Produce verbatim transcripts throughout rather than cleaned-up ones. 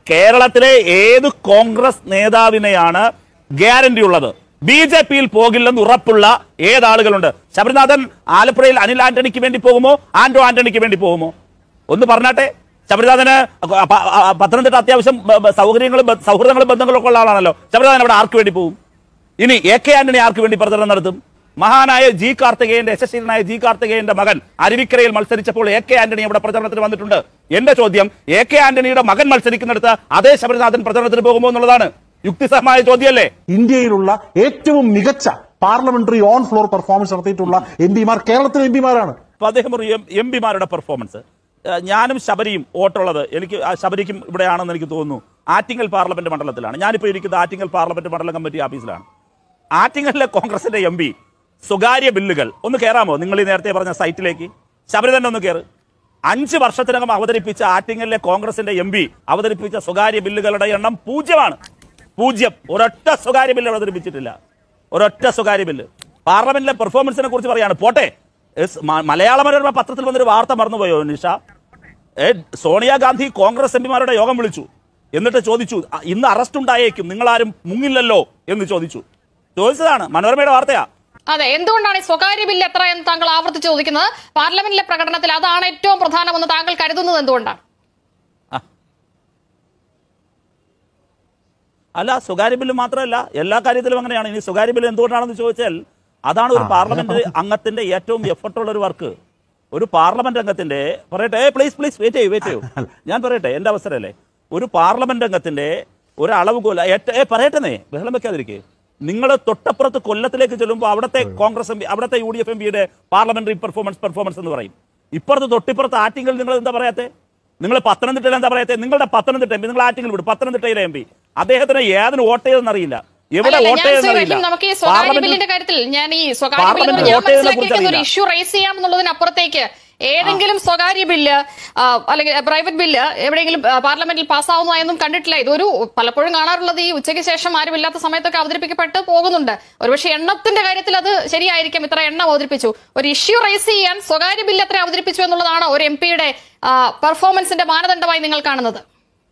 കേരളത്തിലെ ഏത് കോൺഗ്രസ് നേതാവിനെയാണ് ഗ്യാരണ്ടി ഉള്ളത്? ബി ജെ പിയിൽ പോകില്ലെന്ന് ഉറപ്പുള്ള ഏതാളുകളുണ്ട്? ശബരിനാഥൻ ആലപ്പുഴയിൽ അനിൽ ആന്റണിക്ക് വേണ്ടി പോകുമോ, ആന്റോ ആന്റണിക്ക് വേണ്ടി പോകുമോ? ഒന്ന് പറഞ്ഞാട്ടെ. ശബരിനാഥന് പത്തനംതിട്ട അത്യാവശ്യം സൗകര്യങ്ങളും സൗഹൃദങ്ങളും ബന്ധങ്ങളും ഒക്കെ ഉള്ള ആളാണല്ലോ. ശബരിനാഥൻ അവിടെ ആർക്ക് വേണ്ടി പോകും? ഇനി എ കെ ആന്റണി ആർക്ക് വേണ്ടി പ്രചരണം നടത്തും? മഹാനായ ജി കാർത്തികേയന്റെ യശസ്വീനായ ജി കാർത്തികേയന്റെ മകൻ അരുവിക്കരയിൽ മത്സരിച്ചപ്പോൾ എ കെ ആന്റണി അവിടെ പ്രചരണത്തിന് വന്നിട്ടുണ്ട്. എന്റെ ചോദ്യം, എ കെ ആന്റണിയുടെ മകൻ മത്സരിക്കുന്നിടത്ത് അതേ ശബരിനാഥൻ പ്രചരണത്തിന് പോകുമോ എന്നുള്ളതാണ്. യുക്തിസഹമായ ചോദ്യമല്ലേ? ഇന്ത്യയിലുള്ള ഏറ്റവും മികച്ച പാർലമെന്ററി ഓൺ ഫ്ലോർ പെർഫോമൻസ് നടത്തിയിട്ടുള്ള എം പിമാർ കേരളത്തിലെ എം പിമാരാണ്. അപ്പൊ അദ്ദേഹം ഒരു എം പിമാരുടെ പെർഫോമൻസ്, ഞാനും ശബരിയും വോട്ടുള്ളത് എനിക്ക് ശബരിക്കും ഇവിടെയാണെന്ന് എനിക്ക് തോന്നുന്നു. ആറ്റിങ്ങൽ പാർലമെന്റ് മണ്ഡലത്തിലാണ് ഞാനിപ്പോൾ ഇരിക്കുന്നത്. ആറ്റിങ്ങൽ പാർലമെന്റ് മണ്ഡലം കമ്മിറ്റി ഓഫീസിലാണ്. ആറ്റിങ്ങലിലെ കോൺഗ്രസിന്റെ എം പി സ്വകാര്യ ബില്ലുകൾ ഒന്ന് കയറാമോ? നിങ്ങൾ ഈ നേരത്തെ പറഞ്ഞ സൈറ്റിലേക്ക് ശബരി തന്നെ ഒന്ന് കയറ്. അഞ്ച് വർഷത്തിനകം അവതരിപ്പിച്ച ആറ്റിങ്ങലിലെ കോൺഗ്രസിന്റെ എം പി അവതരിപ്പിച്ച സ്വകാര്യ ബില്ലുകളുടെ എണ്ണം പൂജ്യമാണ്. പൂജ്യം. ഒരൊറ്റ സ്വകാര്യ ബില്ല് അവതരിപ്പിച്ചിട്ടില്ല. ഒരൊറ്റ സ്വകാര്യ ബില്ല്. പാർലമെന്റിലെ പെർഫോമൻസിനെ കുറിച്ച് പറയാണ്. പോട്ടെ, മലയാള മനോരമ പത്രത്തിൽ വന്നൊരു വാർത്ത മറന്നുപോയോ നിഷ? സോണിയാഗാന്ധി കോൺഗ്രസ് എം പിമാരുടെ യോഗം വിളിച്ചു. എന്നിട്ട് ചോദിച്ചു, ഇന്ന് അറസ്റ്റ് ഉണ്ടായേക്കും, നിങ്ങളാരും മുങ്ങില്ലല്ലോ എന്ന് ചോദിച്ചു. ചോദിച്ചതാണ്, മനോരമയുടെ വാർത്തയാ. അതെ, എന്തുകൊണ്ടാണ് ഈ സ്വകാര്യ ബില്ല് എത്ര എന്ന് താങ്കൾ ആവർത്തിച്ച് ചോദിക്കുന്നത്? പാർലമെന്റിലെ പ്രകടനത്തിൽ അതാണ് ഏറ്റവും പ്രധാനമെന്ന് താങ്കൾ കരുതുന്നത് എന്തുകൊണ്ടാണ്? അല്ല, സ്വകാര്യ ബില്ല് മാത്രമല്ല, എല്ലാ കാര്യത്തിലും അങ്ങനെയാണ്. ഇനി സ്വകാര്യ ബില്ല് എന്തുകൊണ്ടാണെന്ന് ചോദിച്ചാൽ അതാണ് ഒരു പാർലമെന്റ് അംഗത്തിന്റെ ഏറ്റവും എഫർട്ടുള്ള ഒരു വർക്ക്. ഒരു പാർലമെന്റ് അംഗത്തിന്റെ പറയട്ടെ, പ്ലീസ് പ്ലീസ് വെയിറ്റ് ചെയ്യൂ വെയിറ്റ് ചെയ്യൂ ഞാൻ പറയട്ടെ, എന്റെ അവസരമല്ലേ. ഒരു പാർലമെന്റ് അംഗത്തിന്റെ ഒരു അളവുകോല പറയട്ടെന്നേ, ബഹളം വെക്കാതിരിക്കേ. നിങ്ങൾ തൊട്ടപ്പുറത്ത് കൊല്ലത്തിലേക്ക് ചെല്ലുമ്പോൾ അവിടുത്തെ കോൺഗ്രസ് എം പി, അവിടുത്തെ യു ഡി എഫ് എം പിയുടെ പാർലമെന്ററി പെർഫോമൻസ് പെർഫോമൻസ് എന്ന് പറയും. ഇപ്പുറത്ത് തൊട്ടിപ്പുറത്ത് ആറ്റിങ്ങൽ നിങ്ങൾ എന്താ പറയാത്തെ? നിങ്ങൾ പത്തനംതിട്ടയിൽ എന്താ പറയാത്തെ? നിങ്ങളുടെ പത്തനംതിട്ട എം പി, നിങ്ങൾ ആറ്റിങ്ങൽ വിടും, പത്തനംതിട്ടയിലെ എം പി അദ്ദേഹത്തിന് ഏതിന് വോട്ട് ചെയ്തെന്ന് അറിയില്ല, എവിടെ വോട്ട് ചെയ്തെന്നറിയില്ല. നമുക്ക് ഈ സ്വകാര്യ ബില്ലിന്റെ കാര്യത്തിൽ ഞാൻ ഈ സ്വകാര്യ ബില്ല് ഞാൻ മനസ്സിലാക്കിയ ഒരു ഇഷ്യൂ റേസ് ചെയ്യാമെന്നുള്ളതിനപ്പുറത്തേക്ക് ഏതെങ്കിലും സ്വകാര്യ ബില്ല് അല്ലെങ്കിൽ പ്രൈവറ്റ് ബില്ല് എവിടെയെങ്കിലും പാർലമെന്റിൽ പാസ്സാവുന്നതായൊന്നും കണ്ടിട്ടില്ല. ഇതൊരു പലപ്പോഴും കാണാറുള്ളത് ഈ ഉച്ചയ്ക്ക് ശേഷം ആരുമില്ലാത്ത സമയത്തൊക്കെ അവതരിപ്പിക്കപ്പെട്ട് പോകുന്നുണ്ട്. ഒരുപക്ഷെ എണ്ണത്തിന്റെ കാര്യത്തിൽ അത് ശരിയായിരിക്കും, ഇത്ര എണ്ണം അവതരിപ്പിച്ചു. ഒരു ഇഷ്യൂ റേസ് ചെയ്യാൻ സ്വകാര്യ ബില്ല് എത്ര അവതരിപ്പിച്ചു എന്നുള്ളതാണ് ഒരു എം പിയുടെ പെർഫോമൻസിന്റെ മാനദണ്ഡമായി നിങ്ങൾ കാണുന്നത്?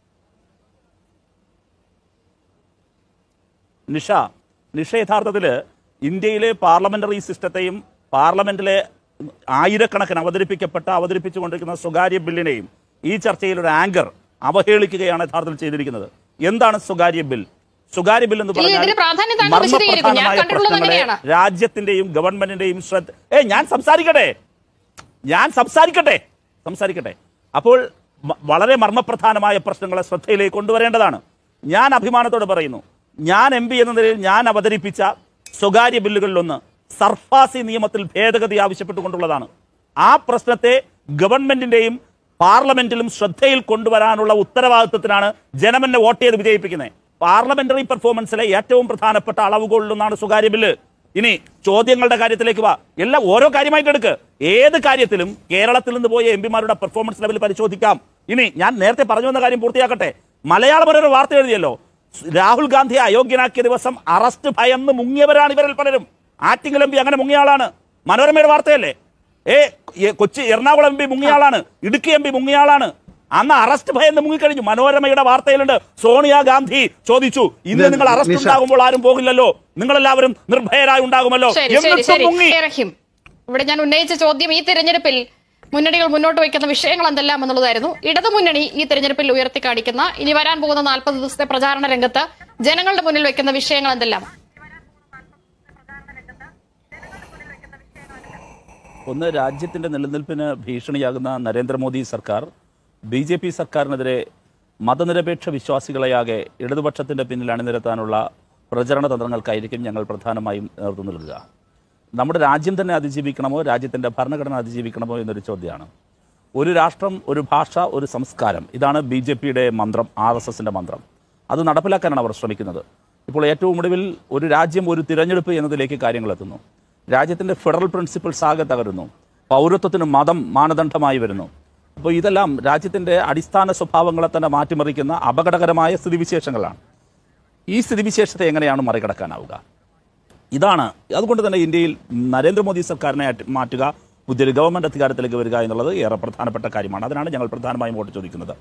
നിഷ നിഷ യഥാർത്ഥത്തില് ഇന്ത്യയിലെ പാർലമെന്ററി സിസ്റ്റത്തെയും പാർലമെന്റിലെ ആയിരക്കണക്കിന് അവതരിപ്പിക്കപ്പെട്ട അവതരിപ്പിച്ചുകൊണ്ടിരിക്കുന്ന സ്വകാര്യ ബില്ലിനെയും ഈ ചർച്ചയിൽ ഒരു ആങ്കർ അവഹേളിക്കുകയാണ് യഥാർത്ഥത്തിൽ ചെയ്തിരിക്കുന്നത്. എന്താണ് സ്വകാര്യ ബിൽ? സ്വകാര്യ ബിൽ എന്ന് പറഞ്ഞാൽ മർമ്മപ്രധാനമായ പ്രശ്നങ്ങളെ രാജ്യത്തിന്റെയും ഗവൺമെന്റിന്റെയും ശ്രദ്ധ ഏ ഞാൻ സംസാരിക്കട്ടെ ഞാൻ സംസാരിക്കട്ടെ സംസാരിക്കട്ടെ അപ്പോൾ വളരെ മർമ്മപ്രധാനമായ പ്രശ്നങ്ങളെ ശ്രദ്ധയിലേക്ക് കൊണ്ടുവരേണ്ടതാണ്. ഞാൻ അഭിമാനത്തോടെ പറയുന്നു, ഞാൻ എം പി എന്ന നിലയിൽ ഞാൻ അവതരിപ്പിച്ച സ്വകാര്യ ബില്ലുകളിലൊന്ന് സർഫാസി നിയമത്തിൽ ഭേദഗതി ആവശ്യപ്പെട്ടുകൊണ്ടുള്ളതാണ്. ആ പ്രശ്നത്തെ ഗവൺമെന്റിന്റെയും പാർലമെന്റിലും ശ്രദ്ധയിൽ കൊണ്ടുവരാനുള്ള ഉത്തരവാദിത്വത്തിനാണ് ജനമെന്നെ വോട്ട് ചെയ്ത് വിജയിപ്പിക്കുന്നത്. പാർലമെന്ററി പെർഫോമൻസിലെ ഏറ്റവും പ്രധാനപ്പെട്ട അളവുകളിലൊന്നാണ് സ്വകാര്യ ബില്ല്. ഇനി ചോദ്യങ്ങളുടെ കാര്യത്തിലേക്ക് വാ. എല്ലാം ഓരോ കാര്യമായിട്ട് എടുക്ക്. ഏത് കാര്യത്തിലും കേരളത്തിൽ നിന്ന് പോയ എം പിമാരുടെ പെർഫോമൻസ് ലെവൽ പരിശോധിക്കാം. ഇനി ഞാൻ നേരത്തെ പറഞ്ഞു വന്ന കാര്യം പൂർത്തിയാക്കട്ടെ. മലയാളപരൊരു വാർത്ത എഴുതിയല്ലോ, രാഹുൽ ഗാന്ധിയെ അയോഗ്യനാക്കിയ ദിവസം അറസ്റ്റ് ഭയന്ന് മുങ്ങിയവരാണ് ഇവരിൽ പലരും. ആറ്റിങ്ങൽ എം പി അങ്ങനെ മുങ്ങിയാളാണ്. മനോരമയുടെ വാർത്തയല്ലേ? ഏ കൊച്ചി എറണാകുളം എം പി മുങ്ങിയാളാണ്, ഇടുക്കി എം പി മുങ്ങിയാളാണ്. അന്ന് അറസ്റ്റ് ഭയന്ന് മുങ്ങിക്കഴിഞ്ഞു. മനോരമയുടെ വാർത്തയിലുണ്ട്, സോണിയാഗാന്ധി ചോദിച്ചു, ഇന്ന് നിങ്ങൾ അറസ്റ്റ് ഉണ്ടാകുമ്പോൾ ആരും പോകില്ലല്ലോ, നിങ്ങളെല്ലാവരും നിർഭയരായി ഉണ്ടാകുമല്ലോ. ഇവിടെ ഞാൻ ഉന്നയിച്ച ചോദ്യം, ഈ തിരഞ്ഞെടുപ്പിൽ മുന്നണികൾ മുന്നോട്ട് വയ്ക്കുന്ന വിഷയങ്ങൾ എന്തെല്ലാം എന്നുള്ളതായിരുന്നു. ഇടതുമുന്നണി ഈ തെരഞ്ഞെടുപ്പിൽ ഉയർത്തി കാണിക്കുന്ന ഇനി വരാൻ പോകുന്ന നാൽപ്പത് ദിവസത്തെ പ്രചാരണ രംഗത്ത് ജനങ്ങളുടെ മുന്നിൽ വെക്കുന്ന വിഷയങ്ങൾ എന്തെല്ലാം? ഒന്ന്, രാജ്യത്തിന്റെ നിലനിൽപ്പിന് ഭീഷണിയാകുന്ന നരേന്ദ്രമോദി സർക്കാർ ബി ജെ പി സർക്കാരിനെതിരെ മതനിരപേക്ഷ വിശ്വാസികളെയാകെ ഇടതുപക്ഷത്തിന്റെ പിന്നിൽ അണിനിരത്താനുള്ള പ്രചരണ തന്ത്രങ്ങൾക്കായിരിക്കും ഞങ്ങൾ പ്രധാനമായും നേതൃത്വം നൽകുക. നമ്മുടെ രാജ്യം തന്നെ അതിജീവിക്കണമോ, രാജ്യത്തിൻ്റെ ഭരണഘടന അതിജീവിക്കണമോ എന്നൊരു ചോദ്യമാണ്. ഒരു രാഷ്ട്രം, ഒരു ഭാഷ, ഒരു സംസ്കാരം, ഇതാണ് ബി ജെ പിയുടെ മന്ത്രം, ആർ എസ് എസിൻ്റെ മന്ത്രം. അത് നടപ്പിലാക്കാനാണ് അവർ ശ്രമിക്കുന്നത്. ഇപ്പോൾ ഏറ്റവും ഒടുവിൽ ഒരു രാജ്യം ഒരു തിരഞ്ഞെടുപ്പ് എന്നതിലേക്ക് കാര്യങ്ങൾ എത്തുന്നു. രാജ്യത്തിൻ്റെ ഫെഡറൽ പ്രിൻസിപ്പിൾസ് ആകെ തകരുന്നു. പൗരത്വത്തിന് മതം മാനദണ്ഡമായി വരുന്നു. അപ്പോൾ ഇതെല്ലാം രാജ്യത്തിൻ്റെ അടിസ്ഥാന സ്വഭാവങ്ങളെ തന്നെ മാറ്റിമറിക്കുന്ന അപകടകരമായ സ്ഥിതിവിശേഷങ്ങളാണ്. ഈ സ്ഥിതിവിശേഷത്തെ എങ്ങനെയാണ് മറികടക്കാനാവുക? ഇതാണ്. അതുകൊണ്ട് തന്നെ ഇന്ത്യയിൽ നരേന്ദ്രമോദി സർക്കാരിനെ മാറ്റുക, പുതിയൊരു ഗവൺമെൻറ് അധികാരത്തിലേക്ക് വരിക എന്നുള്ളത് ഏറെ പ്രധാനപ്പെട്ട കാര്യമാണ്. അതിനാണ് ഞങ്ങൾ പ്രധാനമായും വോട്ട് ചോദിക്കുന്നത്.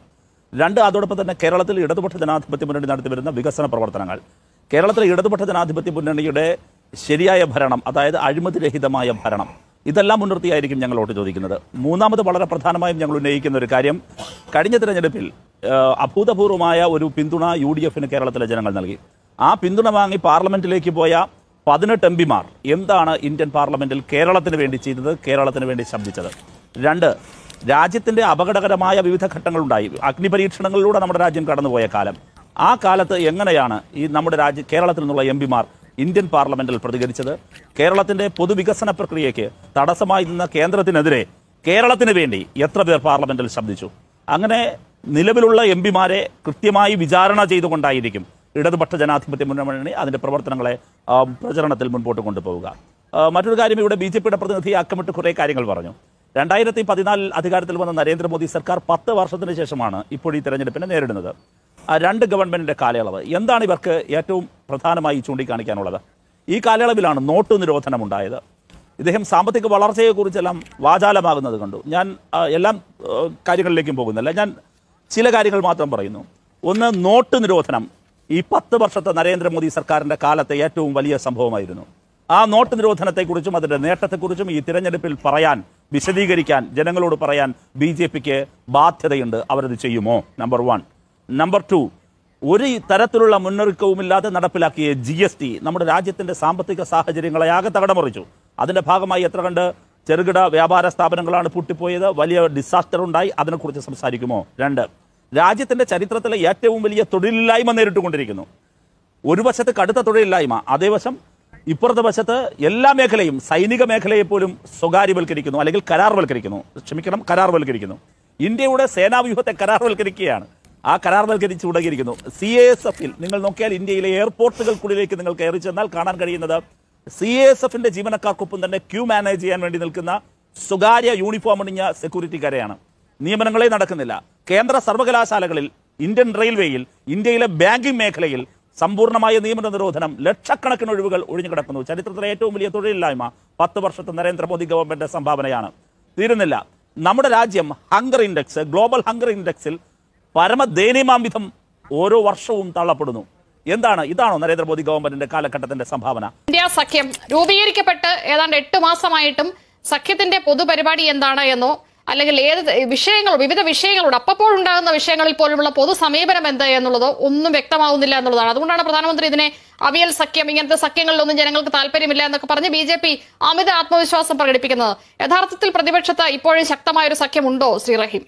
രണ്ട്, അതോടൊപ്പം തന്നെ കേരളത്തിൽ ഇടതുപക്ഷ ജനാധിപത്യ മുന്നണി നടത്തി വരുന്ന വികസന പ്രവർത്തനങ്ങൾ, കേരളത്തിലെ ഇടതുപക്ഷ ജനാധിപത്യ മുന്നണിയുടെ ശരിയായ ഭരണം, അതായത് അഴിമതിരഹിതമായ ഭരണം, ഇതെല്ലാം മുൻനിർത്തിയായിരിക്കും ഞങ്ങൾ വോട്ട് ചോദിക്കുന്നത്. മൂന്നാമത് വളരെ പ്രധാനമായും ഞങ്ങൾ ഉന്നയിക്കുന്ന ഒരു കാര്യം, കഴിഞ്ഞ തിരഞ്ഞെടുപ്പിൽ അഭൂതപൂർവമായ ഒരു പിന്തുണ യു ഡി എഫിന് കേരളത്തിലെ ജനങ്ങൾ നൽകി. ആ പിന്തുണ വാങ്ങി പാർലമെന്റിലേക്ക് പോയ പതിനെട്ട് എം പിമാർ എന്താണ് ഇന്ത്യൻ പാർലമെന്റിൽ കേരളത്തിന് വേണ്ടി ചെയ്തത്, കേരളത്തിന് വേണ്ടി ശബ്ദിച്ചത്? രണ്ട്, രാജ്യത്തിന്റെ അപകടകരമായ വിവിധ ഘട്ടങ്ങളുണ്ടായി. അഗ്നിപരീക്ഷണങ്ങളിലൂടെ നമ്മുടെ രാജ്യം കടന്നുപോയ കാലം. ആ കാലത്ത് എങ്ങനെയാണ് ഈ നമ്മുടെ രാജ്യ കേരളത്തിൽ നിന്നുള്ള എം പിമാർ ഇന്ത്യൻ പാർലമെന്റിൽ പ്രതികരിച്ചത്? കേരളത്തിന്റെ പൊതുവികസന പ്രക്രിയയ്ക്ക് തടസ്സമായി നിന്ന കേന്ദ്രത്തിനെതിരെ കേരളത്തിന് വേണ്ടി എത്ര പേർ പാർലമെന്റിൽ ശബ്ദിച്ചു? അങ്ങനെ നിലവിലുള്ള എം പിമാരെ കൃത്യമായി വിചാരണ ചെയ്തുകൊണ്ടായിരിക്കും ഇടതുപക്ഷ ജനാധിപത്യ മുന്നണി അതിന്റെ പ്രവർത്തനങ്ങളെ പ്രചരണത്തിൽ മുൻപോട്ട് കൊണ്ടുപോവുക. മറ്റൊരു കാര്യം, ഇവിടെ ബി ജെ പിയുടെ പ്രതിനിധി അക്കമിട്ട് കുറേ കാര്യങ്ങൾ പറഞ്ഞു. രണ്ടായിരത്തി പതിനാലിൽ അധികാരത്തിൽ വന്ന നരേന്ദ്രമോദി സർക്കാർ പത്ത് വർഷത്തിന് ശേഷമാണ് ഇപ്പോൾ ഈ തെരഞ്ഞെടുപ്പിനെ നേരിടുന്നത്. ആ രണ്ട് ഗവൺമെന്റിന്റെ കാലയളവ് എന്താണ് ഇവർക്ക് ഏറ്റവും പ്രധാനമായി ചൂണ്ടിക്കാണിക്കാനുള്ളത്? ഈ കാലയളവിലാണ് നോട്ട് നിരോധനം ഉണ്ടായത്. ഇദ്ദേഹം സാമ്പത്തിക വളർച്ചയെക്കുറിച്ചെല്ലാം വാചാലമാകുന്നത് കണ്ടു. ഞാൻ എല്ലാ കാര്യങ്ങളിലേക്കും പോകുന്നില്ല, ഞാൻ ചില കാര്യങ്ങൾ മാത്രം പറയുന്നു. ഒന്ന്, നോട്ട് നിരോധനം ഈ പത്ത് വർഷത്തെ നരേന്ദ്രമോദി സർക്കാരിന്റെ കാലത്തെ ഏറ്റവും വലിയ സംഭവമായിരുന്നു. ആ നോട്ട് നിരോധനത്തെക്കുറിച്ചും അതിന്റെ നേട്ടത്തെക്കുറിച്ചും ഈ തിരഞ്ഞെടുപ്പിൽ പറയാൻ, വിശദീകരിക്കാൻ, ജനങ്ങളോട് പറയാൻ ബി ജെ പിക്ക് ബാധ്യതയുണ്ട്. അവരത് ചെയ്യുമോ? Number one. നമ്പർ ടു, ഒരു തരത്തിലുള്ള മുന്നൊരുക്കവുമില്ലാതെ നടപ്പിലാക്കിയ ജി എസ് ടി നമ്മുടെ രാജ്യത്തിന്റെ സാമ്പത്തിക സാഹചര്യങ്ങളെ ആകെ തകടമറിച്ചു. അതിന്റെ ഭാഗമായി എത്ര കണ്ട് ചെറുകിട വ്യാപാര സ്ഥാപനങ്ങളാണ് പൂട്ടിപ്പോയത്, വലിയ ഡിസാസ്റ്റർ ഉണ്ടായി. അതിനെക്കുറിച്ച് സംസാരിക്കുമോ? രണ്ട്, രാജ്യത്തിന്റെ ചരിത്രത്തിലെ ഏറ്റവും വലിയ തൊഴിലില്ലായ്മ നേരിട്ടുകൊണ്ടിരിക്കുന്നു. ഒരു വശത്ത് കടുത്ത തൊഴിലില്ലായ്മ, അതേവശം ഇപ്പുറത്തെ വശത്ത് എല്ലാ മേഖലയും, സൈനിക മേഖലയെ പോലും സ്വകാര്യവൽക്കരിക്കുന്നു, അല്ലെങ്കിൽ കരാർവൽക്കരിക്കുന്നു. ക്ഷമിക്കണം, കരാർവൽക്കരിക്കുന്നു. ഇന്ത്യയുടെ സേനാവ്യൂഹത്തെ കരാർവൽക്കരിക്കുകയാണ്. ആ കരാർവൽക്കരിച്ച് തുടങ്ങിയിരിക്കുന്നു. സി എ എസ് എഫിൽ നിങ്ങൾ നോക്കിയാൽ ഇന്ത്യയിലെ എയർപോർട്ടുകൾക്കുള്ളിലേക്ക് നിങ്ങൾ കയറി ചെന്നാൽ കാണാൻ കഴിയുന്നത് സി എ എസ് എഫിന്റെ ജീവനക്കാർക്കൊപ്പം തന്നെ ക്യൂ മാനേജ് ചെയ്യാൻ വേണ്ടി നിൽക്കുന്ന സ്വകാര്യ യൂണിഫോം അണിഞ്ഞ സെക്യൂരിറ്റിക്കാരെയാണ്. നിയമനങ്ങളെ നടക്കുന്നില്ല. കേന്ദ്ര സർവകലാശാലകളിൽ, ഇന്ത്യൻ റെയിൽവേയിൽ, ഇന്ത്യയിലെ ബാങ്കിംഗ് മേഖലയിൽ സമ്പൂർണ്ണമായ നിയമന നിരോധനം, ലക്ഷക്കണക്കിന് ഒഴിവുകൾ ഒഴിഞ്ഞുകിടക്കുന്നു. ചരിത്രത്തിലെ ഏറ്റവും വലിയ തൊഴിലില്ലായ്മ പത്ത് വർഷത്തെ നരേന്ദ്രമോദി ഗവൺമെന്റ് സംഭാവനയാണ്. തീരുന്നില്ല, നമ്മുടെ രാജ്യം ഹങ്കർ ഇൻഡെക്സ്, ഗ്ലോബൽ ഹങ്കർ ഇൻഡെക്സിൽ പരമദയനീയമാം വിധം ഓരോ വർഷവും തള്ളപ്പെടുന്നു. എന്താണ്? ഇതാണോ നരേന്ദ്രമോദി ഗവൺമെന്റിന്റെ കാലഘട്ടത്തിന്റെ സംഭാവന? ഇന്ത്യ സഖ്യം രൂപീകരിക്കപ്പെട്ട് ഏതാണ്ട് എട്ട് മാസമായിട്ടും സഖ്യത്തിന്റെ പൊതുപരിപാടി എന്താണ് എന്നോ, അല്ലെങ്കിൽ ഏത് വിഷയങ്ങൾ, വിവിധ വിഷയങ്ങളോട് അപ്പോഴുണ്ടാകുന്ന വിഷയങ്ങളിൽ പോലുമുള്ള പൊതു സമീപനം എന്ത് എന്നുള്ളതോ ഒന്നും വ്യക്തമാവുന്നില്ല എന്നുള്ളതാണ്. അതുകൊണ്ടാണ് പ്രധാനമന്ത്രി ഇതിനെ അവിയൽ സഖ്യം, ഇങ്ങനത്തെ സഖ്യങ്ങളിലൊന്നും ജനങ്ങൾക്ക് താല്പര്യമില്ല എന്നൊക്കെ പറഞ്ഞ് ബി ജെ പി അമിത ആത്മവിശ്വാസം പ്രകടിപ്പിക്കുന്നത്. യഥാർത്ഥത്തിൽ പ്രതിപക്ഷത്ത് ഇപ്പോഴും ശക്തമായ ഒരു സഖ്യമുണ്ടോ ശ്രീ റഹീം?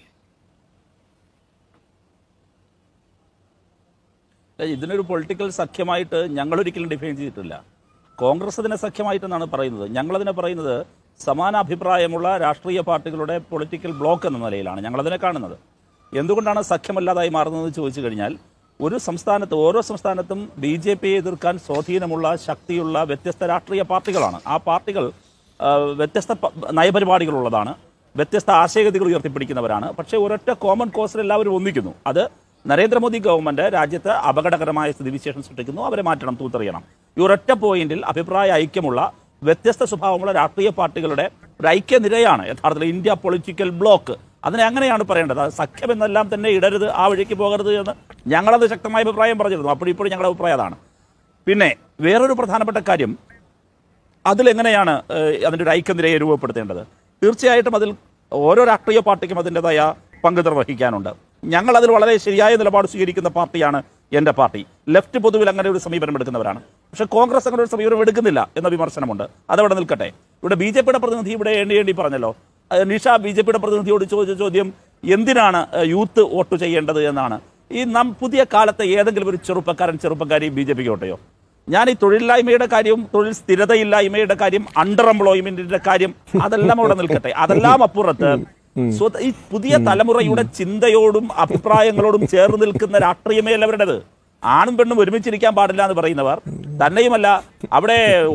ഇതിനൊരു പൊളിറ്റിക്കൽ സഖ്യമായിട്ട് ഞങ്ങൾ ഒരിക്കലും ഡിഫൈൻ ചെയ്തിട്ടില്ല. കോൺഗ്രസ് അതിനെ സഖ്യമായിട്ടെന്നാണ് പറയുന്നത്. ഞങ്ങളതിനെ പറയുന്നത് സമാന അഭിപ്രായമുള്ള രാഷ്ട്രീയ പാർട്ടികളുടെ പൊളിറ്റിക്കൽ ബ്ലോക്ക് എന്ന നിലയിലാണ് ഞങ്ങളതിനെ കാണുന്നത്. എന്തുകൊണ്ടാണ് സഖ്യമല്ലാതായി മാറുന്നതെന്ന് ചോദിച്ചു കഴിഞ്ഞാൽ, ഒരു സംസ്ഥാനത്ത്, ഓരോ സംസ്ഥാനത്തും ബി ജെ പിയെ എതിർക്കാൻ സ്വാധീനമുള്ള, ശക്തിയുള്ള വ്യത്യസ്ത രാഷ്ട്രീയ പാർട്ടികളാണ്. ആ പാർട്ടികൾ വ്യത്യസ്ത നയപരിപാടികളുള്ളതാണ്, വ്യത്യസ്ത ആശയഗതികൾ ഉയർത്തിപ്പിടിക്കുന്നവരാണ്. പക്ഷേ ഒരൊറ്റ കോമൺ കോസിൽ എല്ലാവരും ഒന്നിക്കുന്നു. അത് നരേന്ദ്രമോദി ഗവൺമെന്റ് രാജ്യത്ത് അപകടകരമായ സ്ഥിതിവിശേഷം സൃഷ്ടിക്കുന്നു, അവരെ മാറ്റണം, തൂത്തെറിയണം. ഈ ഒരൊറ്റ പോയിന്റിൽ അഭിപ്രായ ഐക്യമുള്ള, വ്യത്യസ്ത സ്വഭാവമുള്ള രാഷ്ട്രീയ പാർട്ടികളുടെ ഒരു ഐക്യനിരയാണ് യഥാർത്ഥത്തിൽ ഇന്ത്യ പൊളിറ്റിക്കൽ ബ്ലോക്ക്. അതിനെ അങ്ങനെയാണ് പറയേണ്ടത്. അത് സഖ്യം എന്നെല്ലാം തന്നെ ഇടരുത്, ആ വഴിക്ക് പോകരുത് എന്ന് ഞങ്ങളത് ശക്തമായ അഭിപ്രായം പറഞ്ഞിരുന്നു. അപ്പോഴിപ്പോഴും ഞങ്ങളുടെ അഭിപ്രായം അതാണ്. പിന്നെ വേറൊരു പ്രധാനപ്പെട്ട കാര്യം, അതിലെങ്ങനെയാണ് അതിൻ്റെ ഒരു ഐക്യനിരയെ രൂപപ്പെടുത്തേണ്ടത്? തീർച്ചയായിട്ടും അതിൽ ഓരോ രാഷ്ട്രീയ പാർട്ടിക്കും അതിൻ്റെതായ പങ്ക് നിർവഹിക്കാനുണ്ട്. ഞങ്ങൾ അതിൽ വളരെ ശരിയായ നിലപാട് സ്വീകരിക്കുന്ന പാർട്ടിയാണ് എൻ്റെ പാർട്ടി. ലെഫ്റ്റ് പൊതുവിൽ അങ്ങനെ ഒരു സമീപനം എടുക്കുന്നവരാണ്. പക്ഷേ കോൺഗ്രസ് അങ്ങനെ ഒരു സമീപനം എടുക്കുന്നില്ല എന്ന വിമർശനമുണ്ട്. അതവിടെ നിൽക്കട്ടെ. ഇവിടെ ബി ജെ പിയുടെ പ്രതിനിധി ഇവിടെ എണ്ണി എണ്ണി പറഞ്ഞല്ലോ. നിഷ ബി ജെ പിയുടെ പ്രതിനിധിയോട് ചോദിച്ച ചോദ്യം എന്തിനാണ് യൂത്ത് വോട്ട് ചെയ്യേണ്ടത് എന്നാണ്. ഈ നാം പുതിയ കാലത്തെ ഏതെങ്കിലും ഒരു ചെറുപ്പക്കാരൻ, ചെറുപ്പക്കാരി ബി ജെ പിക്ക് വോട്ട് ചെയ്യോ? ഞാൻ ഈ തൊഴിലില്ലായ്മയുടെ കാര്യവും, തൊഴിൽ സ്ഥിരതയില്ലായ്മയുടെ കാര്യം, അണ്ടർ എംപ്ലോയ്മെന്റിന്റെ കാര്യം, അതെല്ലാം അവിടെ നിൽക്കട്ടെ. അതെല്ലാം അപ്പുറത്ത് ഈ പുതിയ തലമുറയുടെ ചിന്തയോടും അഭിപ്രായങ്ങളോടും ചേർന്ന് നിൽക്കുന്ന രാഷ്ട്രീയമേ അല്ല അവരുടേത്. ആണും പെണ്ണും ഒരുമിച്ചിരിക്കാൻ പാടില്ല എന്ന് പറയുന്നവർ, തന്നെയുമല്ല അവിടെ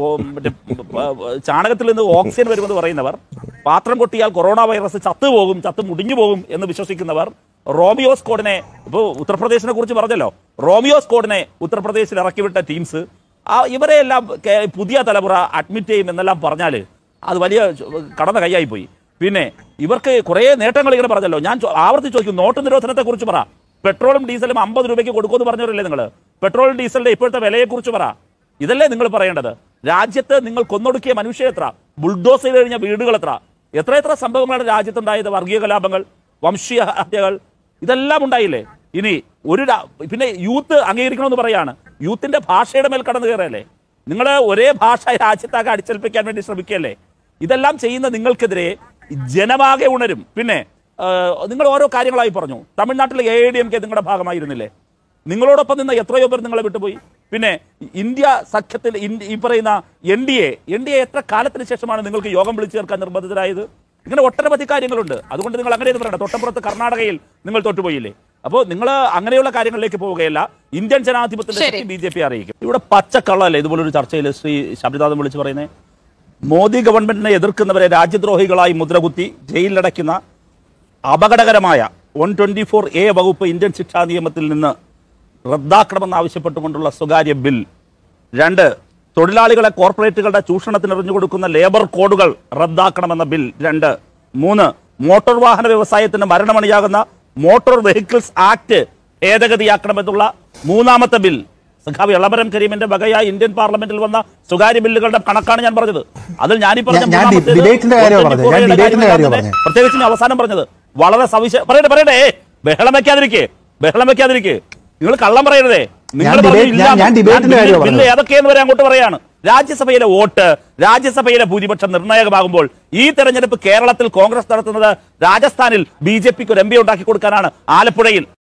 ചാണകത്തിൽ നിന്ന് ഓക്സിജൻ വരുമെന്ന് പറയുന്നവർ, പാത്രം കൊട്ടിയാൽ കൊറോണ വൈറസ് ചത്തുപോകും, ചത്ത് മുടിഞ്ഞു പോകും എന്ന് വിശ്വസിക്കുന്നവർ, റോമിയോ സ്ക്വാഡിനെ, ഇപ്പോൾ ഉത്തർപ്രദേശിനെ കുറിച്ച് പറഞ്ഞല്ലോ, റോമിയോ സ്ക്വാഡിനെ ഉത്തർപ്രദേശിൽ ഇറക്കിവിട്ട ടീംസ്, ആ ഇവരെയെല്ലാം പുതിയ തലമുറ അഡ്മിറ്റ് ചെയ്യും എന്നെല്ലാം പറഞ്ഞാൽ അത് വലിയ കടന്ന കൈയായി പോയി. പിന്നെ ഇവർക്ക് കുറേ നേട്ടങ്ങൾ ഇങ്ങനെ പറഞ്ഞല്ലോ. ഞാൻ ആവർത്തി ചോദിക്കും, നോട്ട് നിരോധനത്തെ കുറിച്ച് പറ. പെട്രോളും ഡീസലും അമ്പത് രൂപയ്ക്ക് കൊടുക്കുമെന്ന് പറഞ്ഞവരല്ലേ നിങ്ങൾ? പെട്രോളും ഡീസലിന്റെ ഇപ്പോഴത്തെ വിലയെക്കുറിച്ച് പറ. ഇതല്ലേ നിങ്ങൾ പറയേണ്ടത്? രാജ്യത്ത് നിങ്ങൾ കൊന്നൊടുക്കിയ മനുഷ്യ എത്ര, ബുൾഡോസ് ചെയ്ത് കഴിഞ്ഞ വീടുകൾ എത്ര, എത്ര എത്ര സംഭവങ്ങളാണ് രാജ്യത്തുണ്ടായത്? വർഗീയ കലാപങ്ങൾ, വംശീയ ഹത്യകൾ, ഇതെല്ലാം ഉണ്ടായില്ലേ? ഇനി ഒരു പിന്നെ യൂത്ത് അംഗീകരിക്കണമെന്ന് പറയാണ്. യൂത്തിന്റെ ഭാഷയുടെ മേൽ കടന്നു കയറല്ലേ നിങ്ങൾ? ഒരേ ഭാഷ രാജ്യത്താകെ അടിച്ചേൽപ്പിക്കാൻ വേണ്ടി ശ്രമിക്കുകയല്ലേ? ഇതെല്ലാം ചെയ്യുന്ന നിങ്ങൾക്കെതിരെ ജനമാകെ ഉണരും. പിന്നെ നിങ്ങൾ ഓരോ കാര്യങ്ങളായി പറഞ്ഞു. തമിഴ്നാട്ടിലെ A I D M K നിങ്ങളുടെ ഭാഗമായിരുന്നില്ലേ? നിങ്ങളോടൊപ്പം നിന്ന് എത്രയോ പേർ നിങ്ങളെ വിട്ടുപോയി. പിന്നെ ഇന്ത്യ സഖ്യത്തിൽ ഈ പറയുന്ന N D A N D A എത്ര കാലത്തിന് ശേഷമാണ് നിങ്ങൾക്ക് യോഗം വിളിച്ചു ചേർക്കാൻ നിർബന്ധിതരായത്? ഇങ്ങനെ ഒട്ടനവധി കാര്യങ്ങളുണ്ട്. അതുകൊണ്ട് നിങ്ങൾ അങ്ങനെ പറയണ്ട. തൊട്ടപ്പുറത്ത് കർണാടകയിൽ നിങ്ങൾ തോറ്റുപോയില്ലേ? അപ്പോൾ നിങ്ങൾ അങ്ങനെയുള്ള കാര്യങ്ങളിലേക്ക് പോവുകയല്ല. ഇന്ത്യൻ ജനാധിപത്യത്തിന്റെ ശക്തി ബി ജെ പി അറിയിക്കും. ഇവിടെ പച്ചക്കള്ളല്ലേ ഇതുപോലൊരു ചർച്ചയിൽ ശ്രീ ശബരിനാഥൻ വിളിച്ചു പറയുന്നത്? മോദി ഗവൺമെന്റിനെ എതിർക്കുന്നവരെ രാജ്യദ്രോഹികളായി മുദ്രകുത്തി ജയിലിലടയ്ക്കുന്ന അപകടകരമായ വൺ ട്വന്റി ഫോർ എ വകുപ്പ് ഇന്ത്യൻ ശിക്ഷാ നിയമത്തിൽ നിന്ന് റദ്ദാക്കണമെന്ന് ആവശ്യപ്പെട്ടുകൊണ്ടുള്ള സ്വകാര്യ ബിൽ. രണ്ട്, തൊഴിലാളികളെ കോർപ്പറേറ്റുകളുടെ ചൂഷണത്തിന് എറിഞ്ഞു കൊടുക്കുന്ന ലേബർ കോഡുകൾ റദ്ദാക്കണമെന്ന ബിൽ. രണ്ട്. മൂന്ന്, മോട്ടോർ വാഹന വ്യവസായത്തിന് മരണമണിയാകുന്ന മോട്ടോർ വെഹിക്കിൾസ് ആക്ട് ഭേദഗതിയാക്കണമെന്നുള്ള മൂന്നാമത്തെ ബിൽ. സഖാവ് എളമരം കരീമിന്റെ വകയായി ഇന്ത്യൻ പാർലമെന്റിൽ വന്ന സ്വകാര്യ ബില്ലുകളുടെ കണക്കാണ് ഞാൻ പറഞ്ഞത്. അതിൽ ഞാനീ പറഞ്ഞ പ്രത്യേകിച്ച് ഞാൻ അവസാനം പറഞ്ഞത് വളരെ സവിശ പറയട്ടെ പറയട്ടെ ബഹളം വെക്കാതിരിക്കേ ബഹളം വെക്കാതിരിക്കേ നിങ്ങൾ കള്ളം പറയരുതേ. നിങ്ങൾ ബില്ല് ഏതൊക്കെയെന്ന് വരെ അങ്ങോട്ട് പറയാണ്. രാജ്യസഭയിലെ വോട്ട്, രാജ്യസഭയിലെ ഭൂരിപക്ഷം നിർണായകമാകുമ്പോൾ ഈ തെരഞ്ഞെടുപ്പ് കേരളത്തിൽ കോൺഗ്രസ് നടത്തുന്നത് രാജസ്ഥാനിൽ ബി ജെ പിക്ക് ഒരു എം പി ഉണ്ടാക്കി കൊടുക്കാനാണ്, ആലപ്പുഴയിൽ